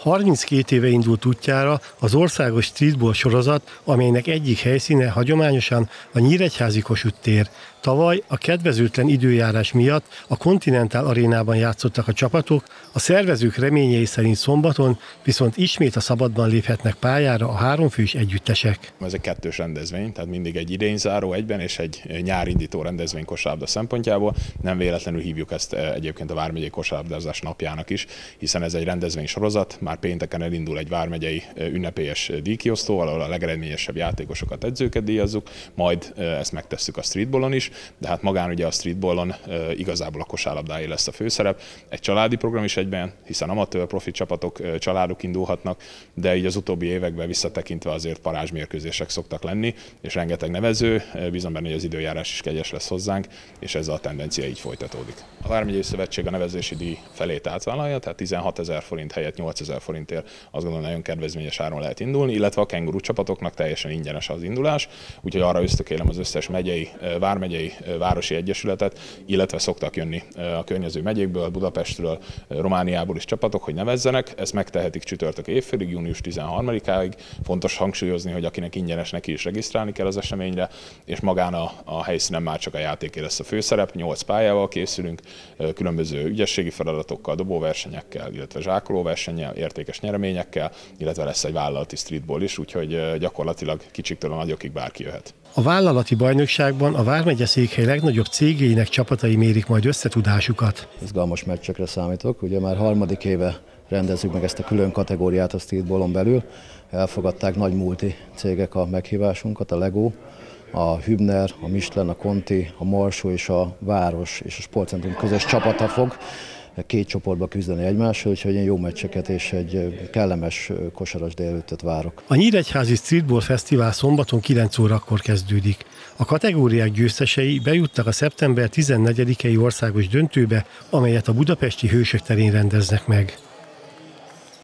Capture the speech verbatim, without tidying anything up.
harminckét éve indult útjára az országos streetball sorozat, amelynek egyik helyszíne hagyományosan a Nyíregyházi Kossuth tér. Tavaly a kedvezőtlen időjárás miatt a Continental Arénában játszottak a csapatok, a szervezők reményei szerint szombaton viszont ismét a szabadban léphetnek pályára a háromfős együttesek. Ez egy kettős rendezvény, tehát mindig egy idényzáró egyben és egy nyárindító rendezvény kosárlabda szempontjából. Nem véletlenül hívjuk ezt egyébként a vármegyei kosárlabdázás napjának is, hiszen ez egy rendezvény sorozat, már pénteken elindul egy vármegyei ünnepélyes díjkiosztóval, ahol a legeredményesebb játékosokat, edzőket díjazzuk, majd ezt megtesszük a streetballon is, de hát magán ugye a streetballon e, igazából a kosárlabdáé lesz a főszerep. Egy családi program is egyben, hiszen amatőr profi csapatok, e, családok indulhatnak, de így az utóbbi években visszatekintve azért parázsmérkőzések szoktak lenni, és rengeteg nevező, e, bízom benne, hogy az időjárás is kegyes lesz hozzánk, és ez a tendencia így folytatódik. A Vármegyei Szövetség a nevezési díj felét átvállalja, tehát tizenhatezer forint helyett nyolcezer forintért azt gondolom nagyon kedvezményes áron lehet indulni, illetve a kenguru csapatoknak teljesen ingyenes az indulás, úgyhogy arra ösztökélem az összes megyei, vármegyei városi egyesületet, illetve szoktak jönni a környező megyékből, Budapestről, Romániából is csapatok, hogy nevezzenek. Ezt megtehetik csütörtök évfélig, június tizenharmadikáig. Fontos hangsúlyozni, hogy akinek ingyenes, neki is regisztrálni kell az eseményre, és magán a, a helyszínen már csak a játéké lesz a főszerep. Nyolc pályával készülünk, különböző ügyességi feladatokkal, dobóversenyekkel, illetve zsákolóversennyel, értékes nyereményekkel, illetve lesz egy vállalati streetball is, úgyhogy gyakorlatilag kicsiktől a nagyokig bárki jöhet. A vállalati bajnokságban a Vármegye székhely legnagyobb cégének csapatai mérik majd összetudásukat. Izgalmas meccsekre számítok, ugye már harmadik éve rendezzük meg ezt a külön kategóriát a streetballon belül. Elfogadták nagy multi cégek a meghívásunkat, a Lego, a Hübner, a Michelin, a Conti, a Marsó és a Város és a Sportcentrum közös csapata fog két csoportba küzdeni egymással, úgyhogy én jó meccseket és egy kellemes kosaras délelőttöt várok. A Nyíregyházi Streetball Fesztivál szombaton kilenc órakor kezdődik. A kategóriák győztesei bejuttak a szeptember tizennegyedikei országos döntőbe, amelyet a budapesti Hősök terén rendeznek meg.